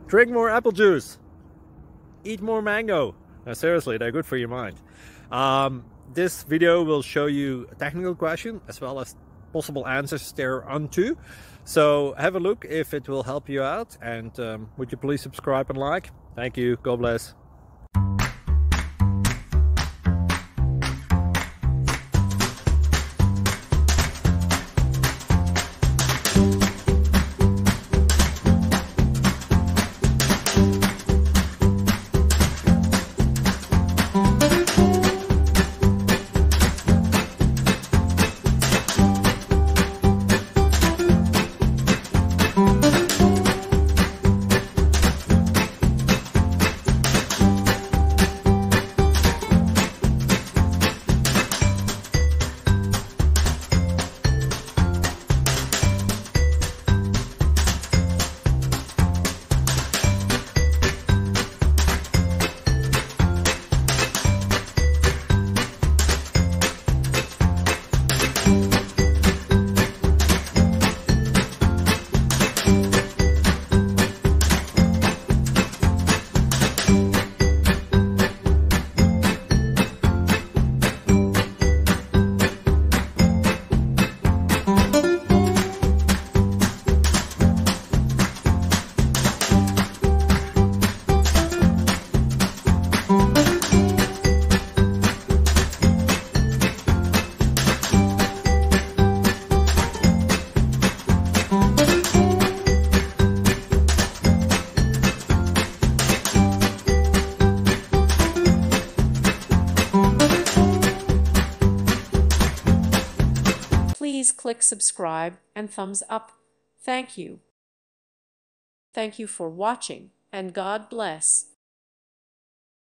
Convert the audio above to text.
Drink more apple juice. Eat more mango. No, seriously, they're good for your mind. This video will show you a technical question as well as possible answers thereunto. So have a look if it will help you out, and would you please subscribe and like? Thank you. God bless. Please click subscribe and thumbs up. Thank you. Thank you for watching, and God bless.